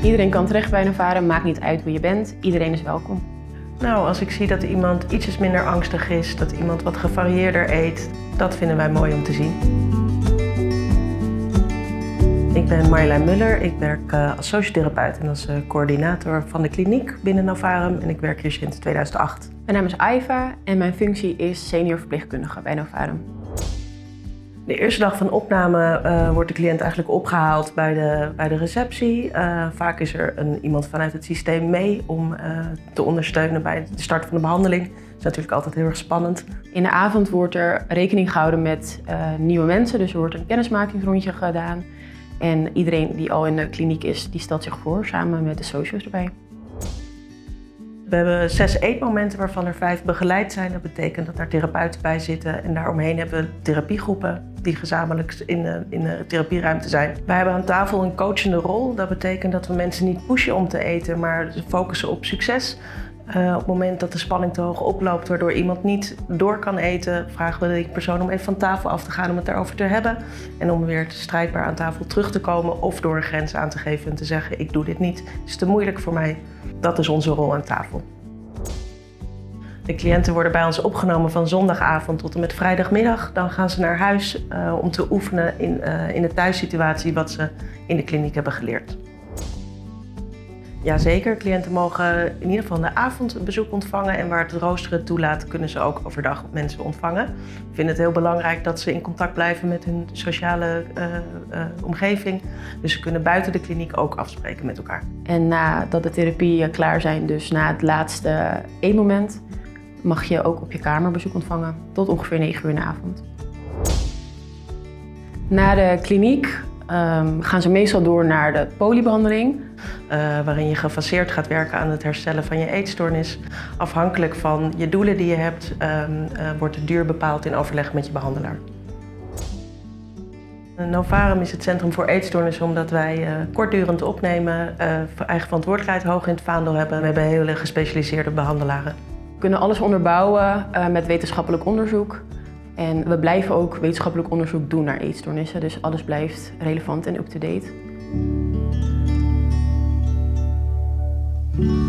Iedereen kan terecht bij Novaren, maakt niet uit hoe je bent. Iedereen is welkom. Nou, als ik zie dat iemand ietsjes minder angstig is, dat iemand wat gevarieerder eet, dat vinden wij mooi om te zien. Ik ben Marjolein Muller, ik werk als sociotherapeut en als coördinator van de kliniek binnen Novarum en ik werk hier sinds 2008. Mijn naam is Aiva en mijn functie is senior verpleegkundige bij Novarum. De eerste dag van opname wordt de cliënt eigenlijk opgehaald bij de receptie. Vaak is er iemand vanuit het systeem mee om te ondersteunen bij de start van de behandeling. Dat is natuurlijk altijd heel erg spannend. In de avond wordt er rekening gehouden met nieuwe mensen, dus er wordt een kennismakingsrondje gedaan. En iedereen die al in de kliniek is, die stelt zich voor, samen met de socio's erbij. We hebben 6 eetmomenten waarvan er 5 begeleid zijn. Dat betekent dat daar therapeuten bij zitten en daaromheen hebben we therapiegroepen die gezamenlijk in de therapieruimte zijn. Wij hebben aan tafel een coachende rol. Dat betekent dat we mensen niet pushen om te eten, maar focussen op succes. Op het moment dat de spanning te hoog oploopt, waardoor iemand niet door kan eten, vragen we die persoon om even van tafel af te gaan om het daarover te hebben. En om weer strijdbaar aan tafel terug te komen of door een grens aan te geven en te zeggen: ik doe dit niet, het is te moeilijk voor mij. Dat is onze rol aan tafel. De cliënten worden bij ons opgenomen van zondagavond tot en met vrijdagmiddag. Dan gaan ze naar huis om te oefenen in de thuissituatie wat ze in de kliniek hebben geleerd. Jazeker, cliënten mogen in ieder geval in de avond een bezoek ontvangen en waar het rooster het toelaat kunnen ze ook overdag mensen ontvangen. We vinden het heel belangrijk dat ze in contact blijven met hun sociale omgeving. Dus ze kunnen buiten de kliniek ook afspreken met elkaar. En nadat de therapie klaar zijn, dus na het laatste eetmoment, mag je ook op je kamer bezoek ontvangen tot ongeveer 9 uur in de avond. Na de kliniek gaan ze meestal door naar de polybehandeling. Waarin je gefaseerd gaat werken aan het herstellen van je eetstoornis. Afhankelijk van je doelen die je hebt, wordt de duur bepaald in overleg met je behandelaar. Novarum is het Centrum voor Eetstoornissen omdat wij kortdurend opnemen, eigen verantwoordelijkheid hoog in het vaandel hebben. We hebben hele gespecialiseerde behandelaren. We kunnen alles onderbouwen met wetenschappelijk onderzoek. En we blijven ook wetenschappelijk onderzoek doen naar eetstoornissen, dus alles blijft relevant en up-to-date.